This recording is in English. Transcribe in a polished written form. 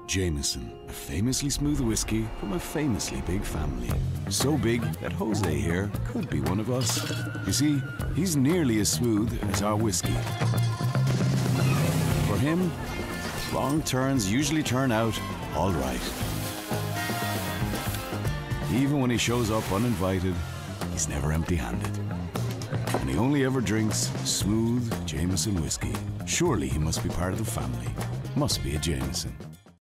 Jameson, a famously smooth whiskey from a famously big family. So big that Jose here could be one of us. You see, he's nearly as smooth as our whiskey. For him, wrong turns usually turn out all right. Even when he shows up uninvited, he's never empty-handed. And he only ever drinks smooth Jameson whiskey. Surely he must be part of the family. Must be a Jameson.